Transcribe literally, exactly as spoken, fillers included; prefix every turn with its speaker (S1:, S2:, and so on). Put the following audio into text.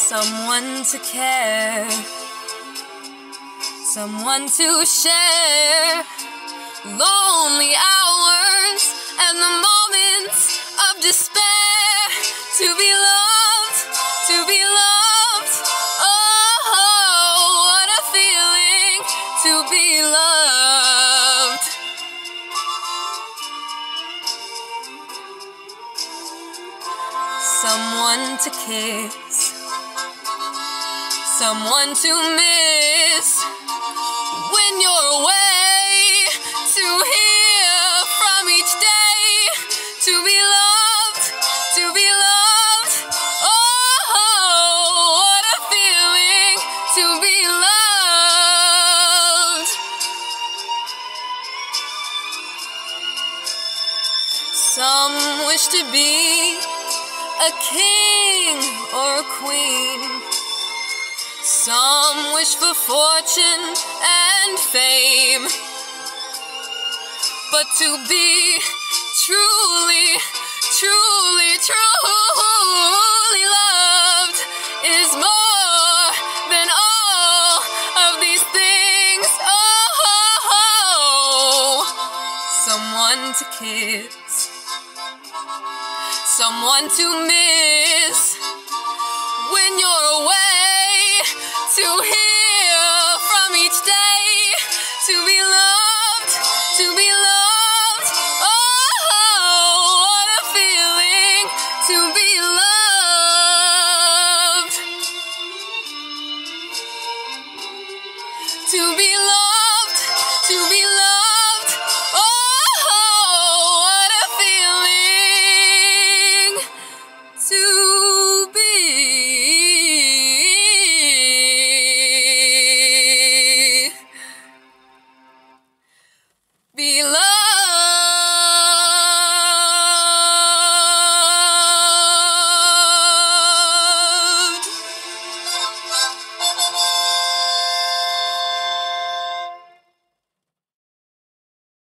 S1: someone to care, someone to share lonely hours and the moments of despair. To be loved, to be loved, oh, what a feeling to be loved. Someone to kiss, someone to miss when you're away, to hear from each day, to be loved, to be loved, oh, what a feeling to be loved. Some wish to be a king or a queen. Some wish for fortune and fame. But to be truly, truly, truly loved is more than all of these things. Oh, someone to kiss, someone to miss when you're away, to hear from each day, to be loved, to be loved, oh, what a feeling to be loved, to be loved.